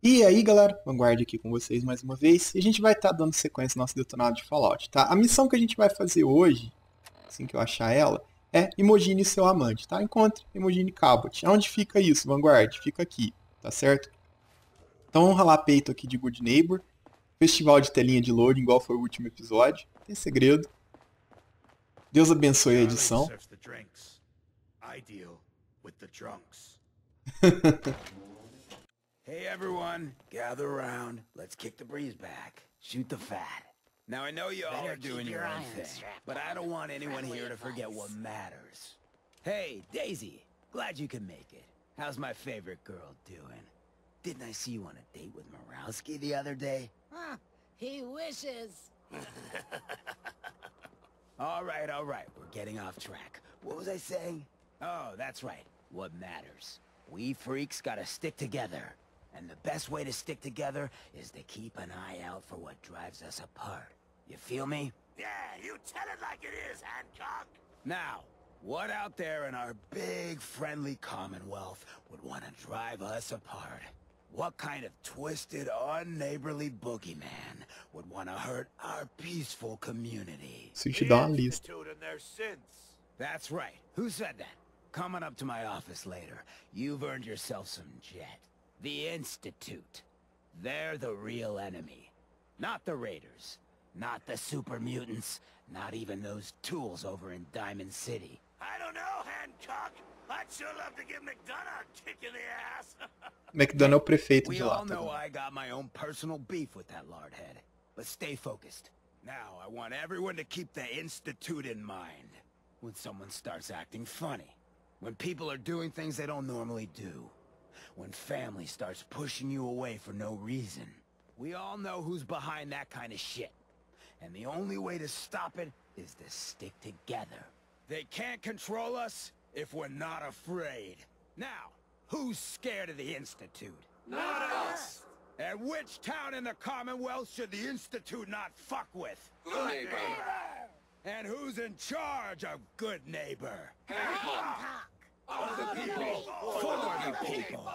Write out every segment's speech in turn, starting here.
E aí, galera, Vanguard aqui com vocês mais uma vez. E a gente vai estar dando sequência ao nosso detonado de Fallout, tá? A missão que a gente vai fazer hoje, assim que eu achar ela, é Imogine e seu amante, tá? Encontre Imogine Cabot. Onde fica isso, Vanguard? Fica aqui, tá certo? Então vamos ralar peito aqui de Good Neighbor. Festival de telinha de loading, igual foi o último episódio. Tem segredo. Deus abençoe a Charlie edição. serves the drinks. I deal with the drunks. Hey everyone, gather around. Let's kick the breeze back. Shoot the fat. Now I know you all are doing your own thing, but I don't want anyone here to forget what matters. Hey, Daisy, glad you can make it. How's my favorite girl doing? Didn't I see you on a date with Morowski the other day? Huh, he wishes. All right, we're getting off track. What was I saying? Oh, that's right. What matters. We freaks gotta stick together. And the best way to stick together is to keep an eye out for what drives us apart. You feel me? Yeah, you tell it like it is, Hancock. Now, what out there in our big friendly Commonwealth would want to drive us apart? What kind of twisted, unneighborly boogeyman would want to hurt our peaceful community? Isso te dá uma lista. Institute and their sins. That's right. Who said that? Coming up to my office later, you've earned yourself some jet. The Institute. They're the real enemy. Not the Raiders. Not the super mutants. Not even those tools over in Diamond City. I don't know, Hancock. I'd sure love to give McDonough a kick in the ass. McDonough é o prefeito We de lá, all tá know bom? I got my own personal beef with that lardhead. But stay focused. Now, I want everyone to keep the Institute in mind. When someone starts acting funny. When people are doing things they don't normally do. When family starts pushing you away for no reason. We all know who's behind that kind of shit. And the only way to stop it is to stick together. They can't control us if we're not afraid. Now, who's scared of the Institute? Not us. And which town in the Commonwealth should the Institute not fuck with? Good neighbor. And who's in charge of Good Neighbor? Hancock. Of the people. For the people.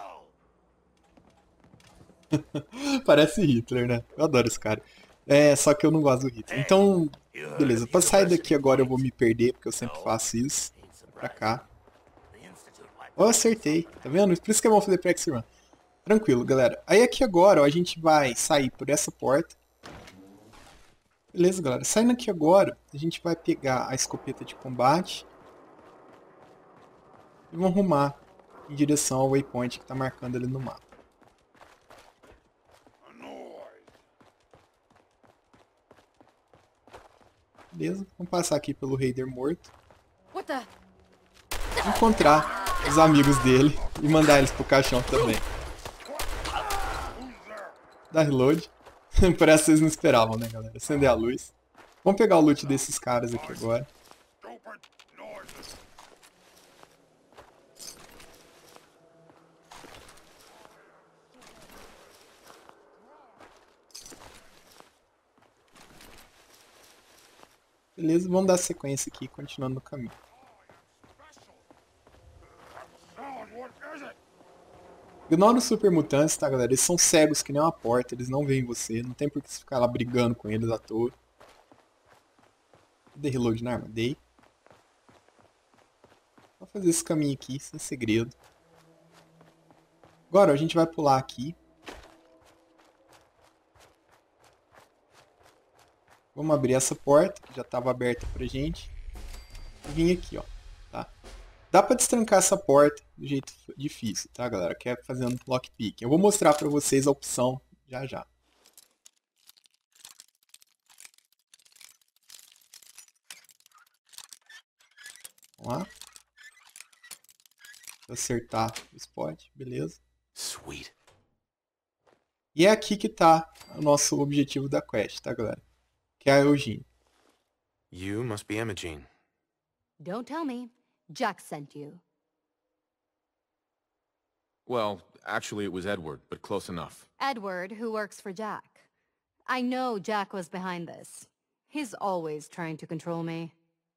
Parece Hitler, né? Eu adoro esse cara. É, só que eu não gosto do Hitler. Então, beleza. Pra sair daqui agora eu vou me perder, porque eu sempre faço isso. Pra cá. The Institute might Ó, acertei. Tá vendo? Por isso que é bom fazer pra X-Run. Tranquilo, galera. Aí aqui agora, ó, a gente vai sair por essa porta. Beleza, galera. Saindo aqui agora, a gente vai pegar a escopeta de combate. E vamos rumar em direção ao waypoint que tá marcando ali no mapa. Beleza, vamos passar aqui pelo Raider morto. What the? Encontrar os amigos dele e mandar eles pro caixão também. Dá reload. Parece que vocês não esperavam, né, galera? Acender a luz. Vamos pegar o loot desses caras aqui agora. stupid noises. Beleza, vamos dar sequência aqui, continuando no caminho. Sound, what is it? Ignora os super mutantes, tá, galera? Eles são cegos que nem uma porta, eles não veem você, não tem por que você ficar lá brigando com eles à toa. Dei reload na arma? Dei. Vou fazer esse caminho aqui, sem segredo. Agora, ó, a gente vai pular aqui. Vamos abrir essa porta, que já estava aberta pra gente. E vim aqui, ó. Tá? Dá pra destrancar essa porta do jeito difícil, tá, galera? Que é fazendo lockpick. Eu vou mostrar pra vocês a opção já já. Vamos lá. Vou acertar o spot, beleza. Sweet. E é aqui que tá o nosso objetivo da quest, tá, galera? Que é a Eugene. You must be Imogene. Don't tell me. Jack sent you. Well, actually it was Edward, but close enough. Edward, who works for Jack. I know Jack was behind this. He's always trying to control me.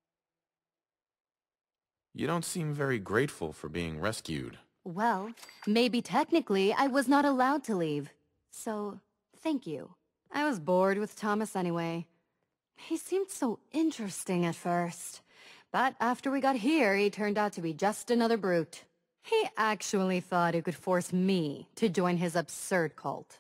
You don't seem very grateful for being rescued. Well, maybe technically I was not allowed to leave. So, thank you. I was bored with Thomas anyway. He seemed so interesting at first. But after we got here, he turned out to be just another brute. He actually thought he could force me to join his absurd cult.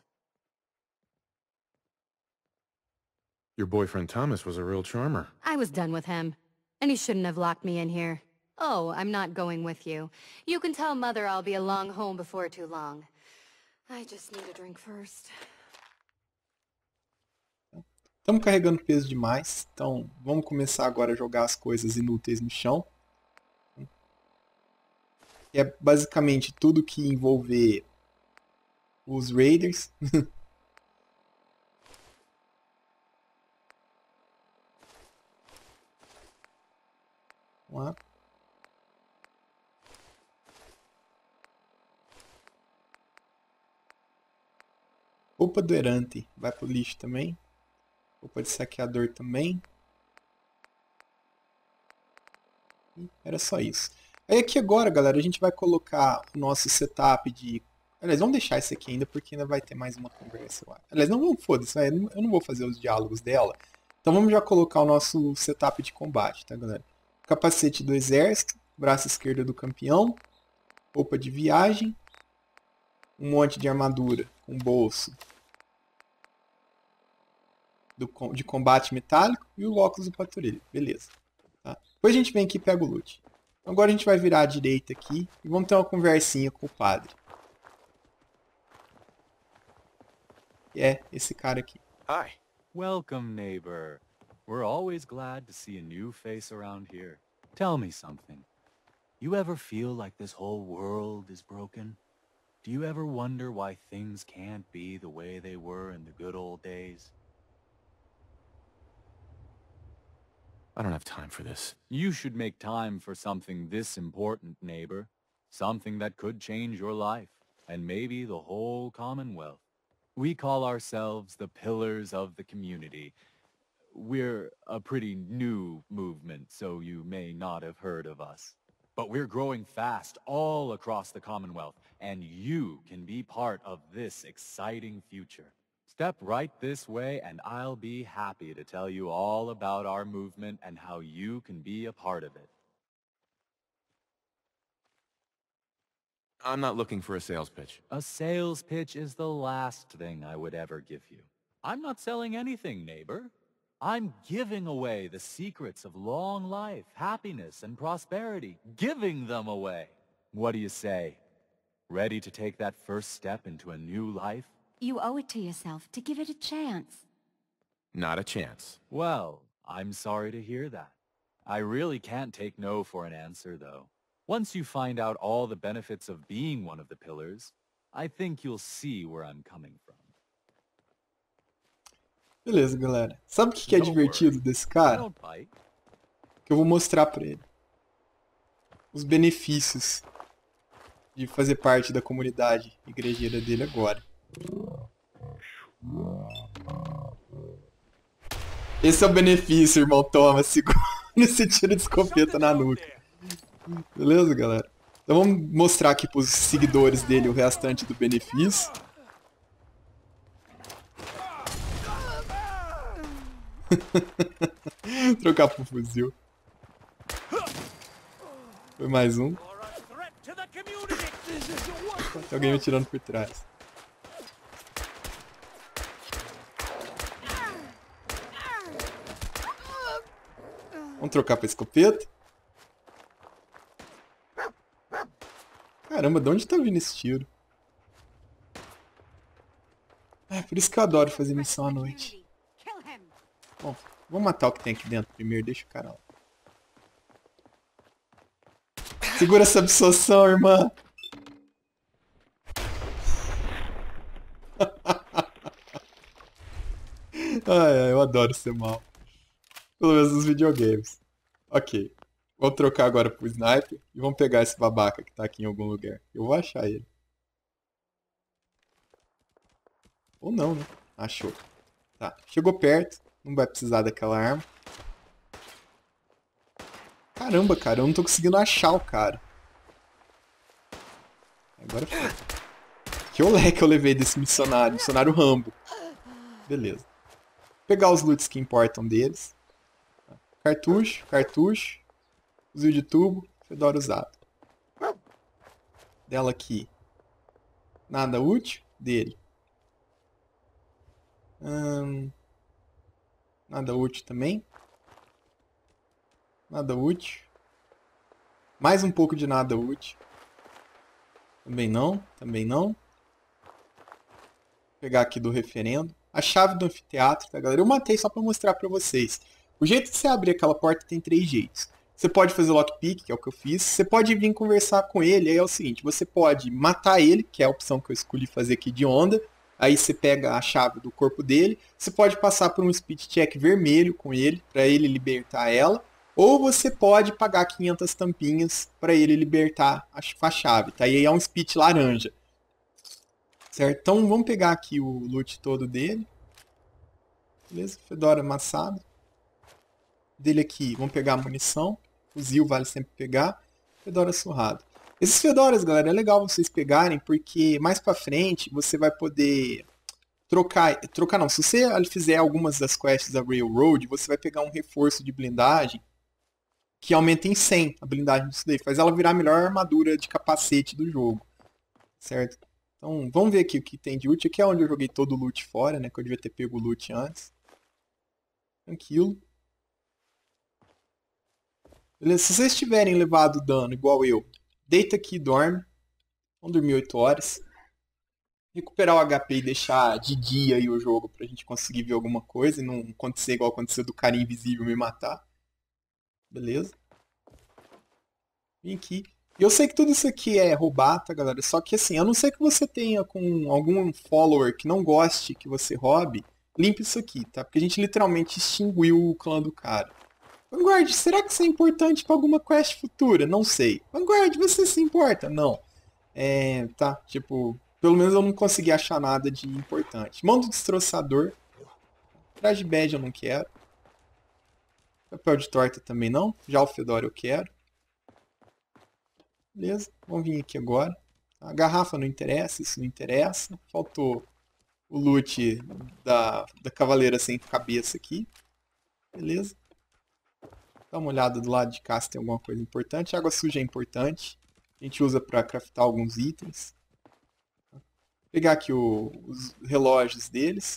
Your boyfriend Thomas was a real charmer. I was done with him, and he shouldn't have locked me in here. Oh, I'm not going with you. You can tell Mother I'll be along home before too long. I just need a drink first. Estamos carregando peso demais, então vamos começar agora a jogar as coisas inúteis no chão. Que é basicamente tudo que envolver os Raiders. Vamos lá. Roupa do Erante vai pro lixo também. Roupa de saqueador também. E era só isso. Aí aqui agora, galera, a gente vai colocar o nosso setup de... Aliás, vamos deixar esse aqui ainda, porque ainda vai ter mais uma conversa. Aliás, não, foda-se, eu não vou fazer os diálogos dela. Então vamos já colocar o nosso setup de combate, tá, galera? Capacete do exército, braço esquerdo do campeão, roupa de viagem, um monte de armadura com bolso de combate metálico e o óculos do patrulheiro. Beleza. Tá? Depois a gente vem aqui e pega o loot. Agora a gente vai virar à direita aqui e vamos ter uma conversinha com o padre. Que é esse cara aqui. Hi. Welcome, neighbor. We're always glad to see a new face around here. Tell me something. You ever feel like this whole world is broken? Do you ever wonder why things can't be the way they were in the good old days? I don't have time for this. You should make time for something this important, neighbor. Something that could change your life, and maybe the whole Commonwealth. We call ourselves the Pillars of the Community. We're a pretty new movement, so you may not have heard of us. But we're growing fast all across the Commonwealth, and you can be part of this exciting future. Step right this way, and I'll be happy to tell you all about our movement and how you can be a part of it. I'm not looking for a sales pitch. A sales pitch is the last thing I would ever give you. I'm not selling anything, neighbor. I'm giving away the secrets of long life, happiness, and prosperity. Giving them away. What do you say? Ready to take that first step into a new life? You owe it to yourself to give it a chance. Not a chance. Well, I'm sorry to hear that. I really can't take no for an answer, though. Once you find out all the benefits of being one of the pillars, I think you'll see where I'm coming from. Beleza, galera. Sabe o que é divertido desse cara? Que eu vou mostrar pra ele. Os benefícios de fazer parte da comunidade igrejeira dele agora. Esse é o benefício, irmão. Toma, segura esse tiro de escopeta na nuca. Beleza, galera? Então vamos mostrar aqui pros seguidores dele o restante do benefício. Trocar pro fuzil. Foi mais um. Tem alguém me atirando por trás. Vamos trocar pra escopeta. Caramba, de onde tá vindo esse tiro? É por isso que eu adoro fazer missão à noite. Bom, vamos matar o que tem aqui dentro primeiro, deixa o cara lá. Segura essa absorção, irmã. Ai, eu adoro ser mal. Pelo menos nos videogames. Ok. Vamos trocar agora pro sniper e vamos pegar esse babaca que tá aqui em algum lugar. Eu vou achar ele. Ou não, né? Achou. Tá, chegou perto. Não vai precisar daquela arma. Caramba, cara, eu não tô conseguindo achar o cara. Agora foi. Que olé que eu levei desse missionário. Missionário Rambo. Beleza. Vou pegar os loots que importam deles. Cartucho, cartucho. Fuzil de tubo. Fedora usado. Dela aqui. Nada útil. Dele. Nada útil também. Nada útil. Mais um pouco de nada útil. Também não. Também não. Vou pegar aqui do referendo. A chave do anfiteatro, tá, galera? Eu matei só pra mostrar pra vocês. O jeito de você abrir aquela porta tem 3 jeitos. Você pode fazer lockpick, que é o que eu fiz. Você pode vir conversar com ele. Aí é o seguinte, você pode matar ele, que é a opção que eu escolhi fazer aqui de onda. Aí você pega a chave do corpo dele. Você pode passar por um speed check vermelho com ele, para ele libertar ela. Ou você pode pagar 500 tampinhas para ele libertar a chave. Tá? E aí é um speed laranja. Certo? Então vamos pegar aqui o loot todo dele. Beleza? Fedora amassado. Dele aqui, vamos pegar a munição. Fuzil vale sempre pegar. Fedora surrado. Esses fedoras, galera, é legal vocês pegarem, porque mais pra frente você vai poder trocar não, se você fizer algumas das quests da Railroad, você vai pegar um reforço de blindagem que aumenta em 100 a blindagem disso daí, faz ela virar a melhor armadura de capacete do jogo, certo? Então, vamos ver aqui o que tem de útil. Aqui é onde eu joguei todo o loot fora, né, que eu devia ter pego o loot antes. Tranquilo. Beleza, se vocês tiverem levado dano igual eu, deita aqui e dorme. Vamos dormir 8 horas. Recuperar o HP e deixar de dia aí o jogo pra gente conseguir ver alguma coisa e não acontecer igual aconteceu do cara invisível me matar. Beleza. Vim aqui. E eu sei que tudo isso aqui é roubar, tá, galera? Só que assim, a não ser que você tenha com algum follower que não goste que você roube, limpe isso aqui, tá? Porque a gente literalmente extinguiu o clã do cara. Vanguard, será que isso é importante pra alguma quest futura? Não sei. Vanguard, você se importa? Não. Tá, tipo, pelo menos eu não consegui achar nada de importante. Mão do destroçador. Traje bege eu não quero. Papel de torta também não. Já o Fedora eu quero. Beleza, vamos vir aqui agora. A garrafa não interessa, isso não interessa. Faltou o loot da cavaleira sem cabeça aqui. Beleza. Dá uma olhada do lado de cá se tem alguma coisa importante. Água suja é importante. A gente usa para craftar alguns itens. Vou pegar aqui os relógios deles.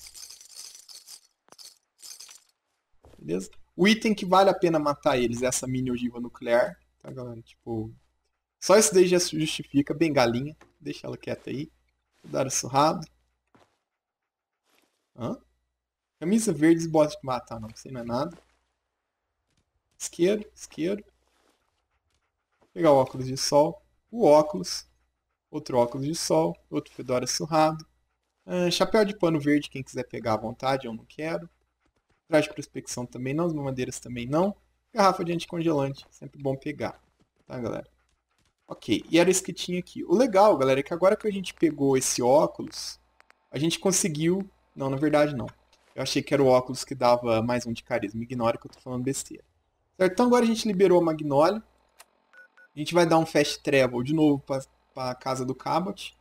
Beleza? O item que vale a pena matar eles é essa mini ogiva nuclear. Tá, galera? Tipo, só isso daí já justifica. Bengalinha. Deixa ela quieta aí. Dar o surrado. Camisa verde e botas de matar. Não, isso aí não é nada. Isqueiro, isqueiro. Vou pegar o óculos de sol. O óculos. Outro óculos de sol. Outro fedora surrado. Chapéu de pano verde, quem quiser pegar à vontade, eu não quero. Traje de prospecção também não. As mamadeiras também não. Garrafa de anticongelante. Sempre bom pegar. Tá, galera? Ok, e era isso que tinha aqui. O legal, galera, é que agora que a gente pegou esse óculos, a gente conseguiu... Não, na verdade não. Eu achei que era o óculos que dava mais um de carisma. Ignora que eu tô falando besteira. Certo? Então agora a gente liberou a Magnolia. A gente vai dar um fast travel de novo para a casa do Cabot.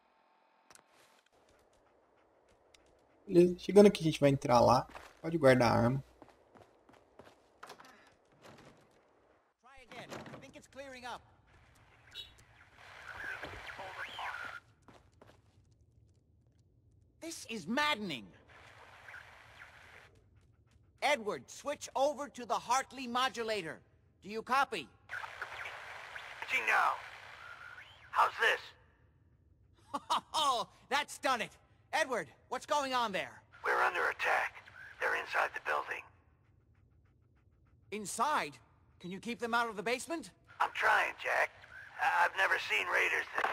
Beleza. Chegando aqui a gente vai entrar lá. Pode guardar a arma. This is maddening. Edward, switch over to the Hartley modulator. Do you copy? Now. How's this? Oh, that's done it. Edward, what's going on there? We're under attack. They're inside the building. Inside? Can you keep them out of the basement? I'm trying, Jack. I've never seen raiders that...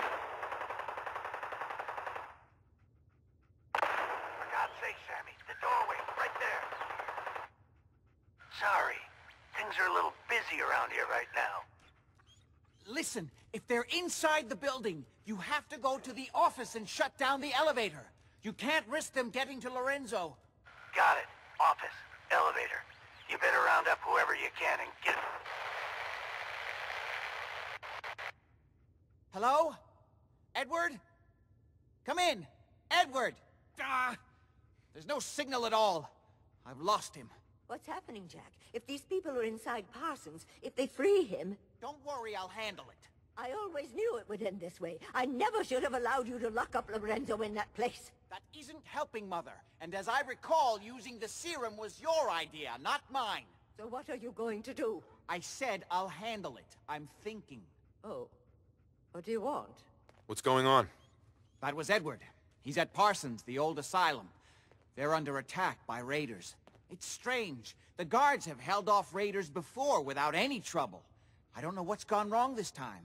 For God's sake, Sammy, the doorway, right there. Sorry. Things are a little busy around here right now. Listen, if they're inside the building, you have to go to the office and shut down the elevator. You can't risk them getting to Lorenzo. Got it. Office. Elevator. You better round up whoever you can and get... Hello? Edward? Come in! Edward! There's no signal at all. I've lost him. What's happening, Jack? If these people are inside Parsons, if they free him... Don't worry, I'll handle it. I always knew it would end this way. I never should have allowed you to lock up Lorenzo in that place. That isn't helping, Mother. And as I recall, using the serum was your idea, not mine. So what are you going to do? I said I'll handle it. I'm thinking. Oh. What do you want? What's going on? That was Edward. He's at Parsons, the old asylum. They're under attack by raiders. It's strange. The guards have held off raiders before without any trouble. I don't know what's gone wrong this time.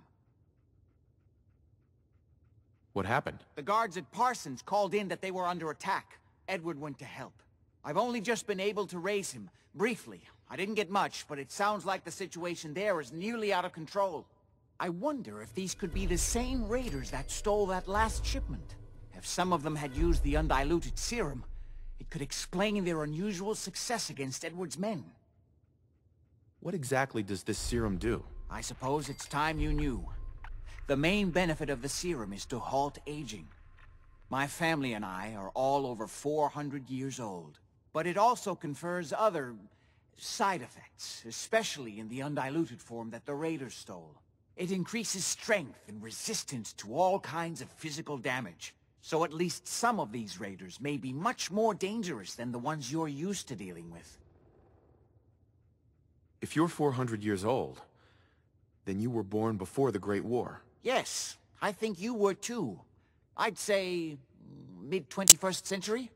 What happened? The guards at Parsons called in that they were under attack. Edward went to help. I've only just been able to raise him, briefly. I didn't get much, but it sounds like the situation there is nearly out of control. I wonder if these could be the same raiders that stole that last shipment. If some of them had used the undiluted serum, it could explain their unusual success against Edward's men. What exactly does this serum do? I suppose it's time you knew. The main benefit of the serum is to halt aging. My family and I are all over 400 years old. But it also confers other side effects, especially in the undiluted form that the raiders stole. It increases strength and resistance to all kinds of physical damage. So at least some of these raiders may be much more dangerous than the ones you're used to dealing with. If you're 400 years old, then you were born before the Great War. Yes, I think you were too. I'd say mid-21st century?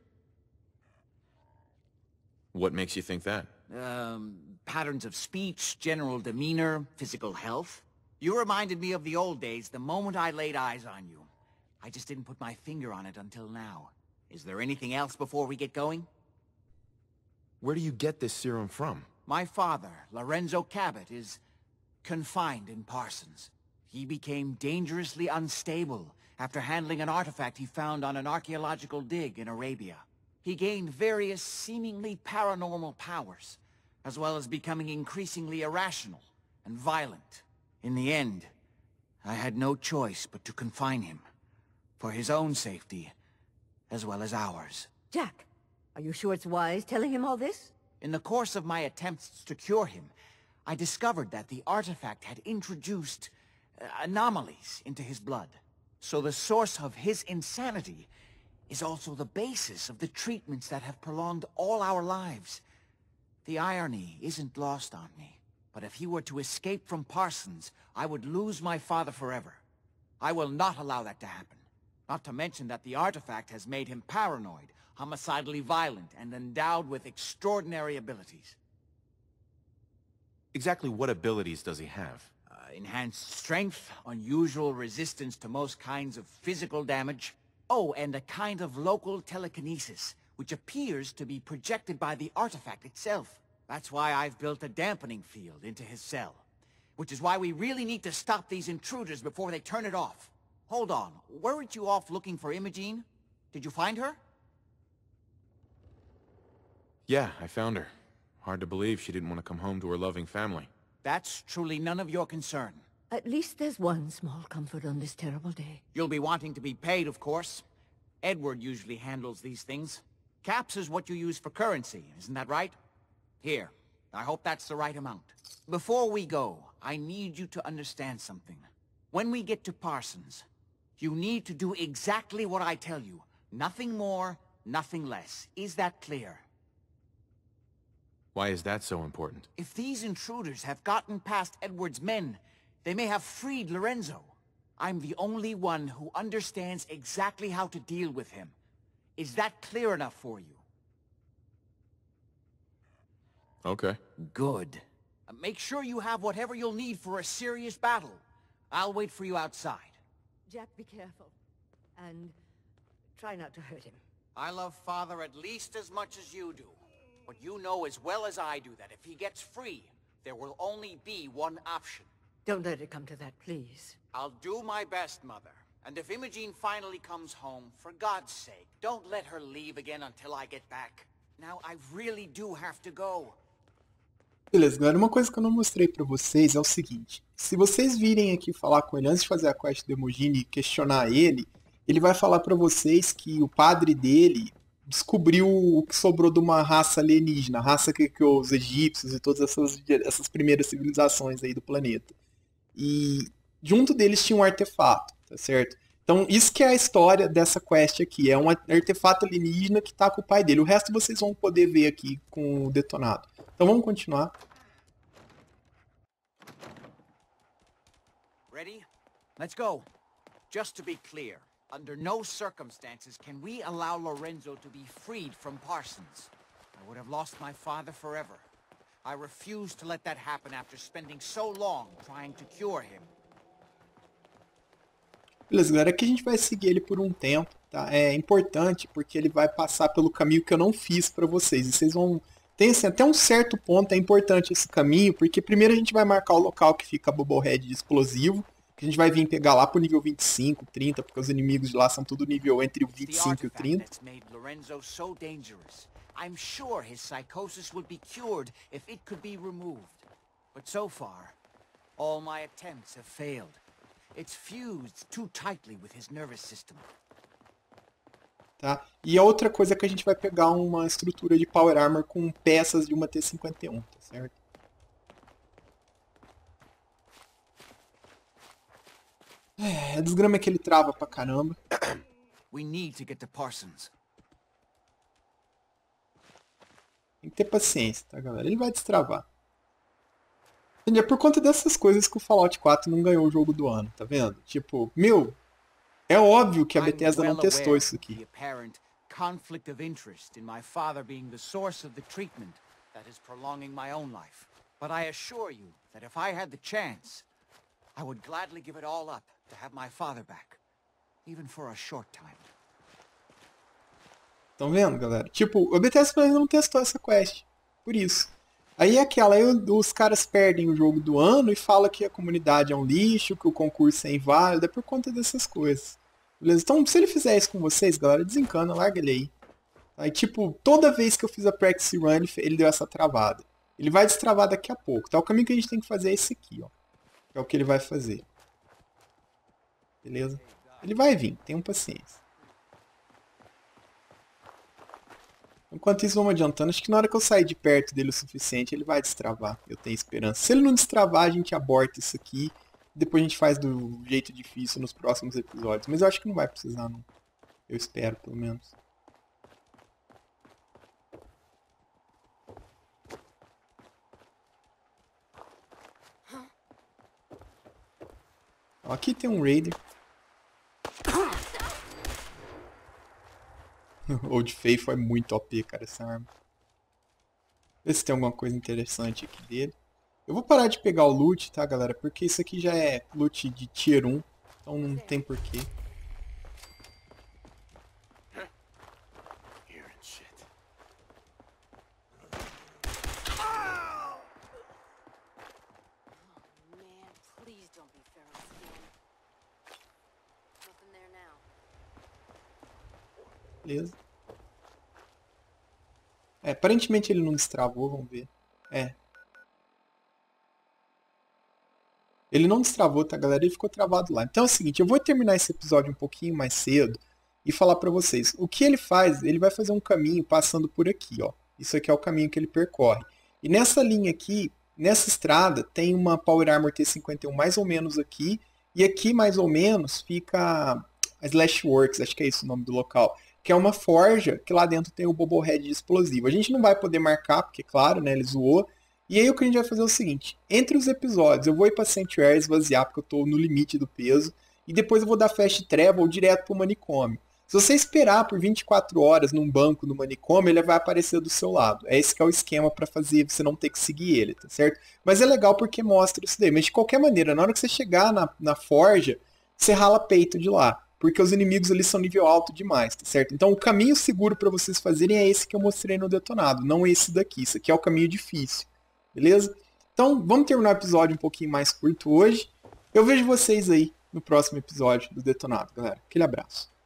What makes you think that? Patterns of speech, general demeanor, physical health. You reminded me of the old days the moment I laid eyes on you. I just didn't put my finger on it until now. Is there anything else before we get going? Where do you get this serum from? My father, Lorenzo Cabot, is confined in Parsons. He became dangerously unstable after handling an artifact he found on an archaeological dig in Arabia. He gained various seemingly paranormal powers, as well as becoming increasingly irrational and violent. In the end, I had no choice but to confine him, for his own safety, as well as ours. Jack, are you sure it's wise telling him all this? In the course of my attempts to cure him, I discovered that the artifact had introduced anomalies into his blood. So the source of his insanity is also the basis of the treatments that have prolonged all our lives. The irony isn't lost on me, but if he were to escape from Parsons, I would lose my father forever. I will not allow that to happen. Not to mention that the artifact has made him paranoid, homicidally violent, and endowed with extraordinary abilities. Exactly what abilities does he have? Enhanced strength, unusual resistance to most kinds of physical damage. Oh, and a kind of local telekinesis, which appears to be projected by the artifact itself. That's why I've built a dampening field into his cell. Which is why we really need to stop these intruders before they turn it off. Hold on, weren't you off looking for Imogene? Did you find her? Yeah, I found her. Hard to believe she didn't want to come home to her loving family. That's truly none of your concern. At least there's one small comfort on this terrible day. You'll be wanting to be paid, of course. Edward usually handles these things. Caps is what you use for currency, isn't that right? Here, I hope that's the right amount. Before we go, I need you to understand something. When we get to Parsons, you need to do exactly what I tell you. Nothing more, nothing less. Is that clear? Why is that so important? If these intruders have gotten past Edward's men, they may have freed Lorenzo. I'm the only one who understands exactly how to deal with him. Is that clear enough for you? Okay. Good. Make sure you have whatever you'll need for a serious battle. I'll wait for you outside. Jack, be careful. And try not to hurt him. I love Father at least as much as you do. But you know as well as I do that if he gets free, there will only be one option. Don't let it come to that, please. I'll do my best, Mother. And if Imogene finally comes home, for God's sake, don't let her leave again until I get back. Now, I really do have to go. Beleza, galera, uma coisa que eu não mostrei pra vocês é o seguinte. Se vocês virem aqui falar com ele antes de fazer a quest do Imogene e questionar ele, ele vai falar pra vocês que o padre dele descobriu o que sobrou de uma raça alienígena, a raça que criou os egípcios e todas essas primeiras civilizações aí do planeta. E junto deles tinha um artefato, tá certo? Então, isso que é a história dessa quest aqui. É um artefato alienígena que tá com o pai dele. O resto vocês vão poder ver aqui com o detonado. Então, vamos continuar. Ready? Let's go. Just to be clear, under no circumstances can we allow Lorenzo to be freed from Parsons. I would have lost my father forever. I refuse to let that happen after spending so long trying to cure him. Beleza, galera, aqui a gente vai seguir ele por um tempo, tá? É importante porque ele vai passar pelo caminho que eu não fiz pra vocês. E vocês vão... Tem assim, até um certo ponto é importante esse caminho, porque primeiro a gente vai marcar o local que fica a Bubblehead de explosivo, que a gente vai vir pegar lá pro nível 25, 30, porque os inimigos de lá são tudo nível entre o 25 e o 30. I'm sure his psychosis would be cured if it could be removed. But so far, all my attempts have failed. It's fused too tightly with his nervous system. Tá? E a outra coisa é que a gente vai pegar uma estrutura de Power Armor com peças de uma T-51, tá certo? A desgrama é que ele trava pra caramba. We need to get to Parsons. Tem que ter paciência, tá, galera? Ele vai destravar. É por conta dessas coisas que o Fallout 4 não ganhou o jogo do ano, tá vendo? Tipo, meu, é óbvio que a Bethesda não testou isso aqui. Conflict of interest in my father being the source of the treatment that is prolonging my own life. But I assure you that if I had the chance, I would gladly give it all up to have my father back, even for a short time. Estão vendo, galera? Tipo, a Bethesda não testou essa quest. Por isso. Aí é aquela, aí os caras perdem o jogo do ano e falam que a comunidade é um lixo, que o concurso é inválido, é por conta dessas coisas. Beleza? Então, se ele fizer isso com vocês, galera, desencana, larga ele aí. Aí, tipo, toda vez que eu fiz a practice run, ele deu essa travada. Ele vai destravar daqui a pouco, tá? O caminho que a gente tem que fazer é esse aqui, ó. Que é o que ele vai fazer. Beleza? Ele vai vir, tenham paciência. Enquanto isso, vamos adiantando. Acho que na hora que eu sair de perto dele o suficiente, ele vai destravar. Eu tenho esperança. Se ele não destravar, a gente aborta isso aqui. Depois a gente faz do jeito difícil nos próximos episódios. Mas eu acho que não vai precisar, não. Eu espero, pelo menos. Ó, aqui tem um Raider. Old Faithful é muito OP, cara, essa arma. Vê se tem alguma coisa interessante aqui dele. Eu vou parar de pegar o loot, tá, galera? Porque isso aqui já é loot de Tier 1. Então não tem porquê. Beleza. Aparentemente ele não destravou, vamos ver. Ele não destravou, tá, galera? Ele ficou travado lá. Então é o seguinte, eu vou terminar esse episódio um pouquinho mais cedo e falar pra vocês. O que ele faz? Ele vai fazer um caminho passando por aqui, ó. Isso aqui é o caminho que ele percorre. E nessa linha aqui, nessa estrada, tem uma Power Armor T-51 mais ou menos aqui. E aqui, mais ou menos, fica a Slashworks, acho que é esse o nome do local. Que é uma forja que lá dentro tem o Bubblehead de explosivo. A gente não vai poder marcar, porque, claro, né, ele zoou. E aí o que a gente vai fazer é o seguinte. Entre os episódios, eu vou ir pra Sanctuary esvaziar, porque eu tô no limite do peso. E depois eu vou dar Fast Travel direto pro manicômio. Se você esperar por 24 horas num banco no manicômio, ele vai aparecer do seu lado. É esse que é o esquema pra fazer você não ter que seguir ele, tá certo? Mas é legal porque mostra isso daí. Mas de qualquer maneira, na hora que você chegar na forja, você rala peito de lá. Porque os inimigos ali são nível alto demais, tá certo? Então o caminho seguro pra vocês fazerem é esse que eu mostrei no detonado, não esse daqui. Isso aqui é o caminho difícil, beleza? Então vamos terminar o episódio um pouquinho mais curto hoje. Eu vejo vocês aí no próximo episódio do detonado, galera. Aquele abraço.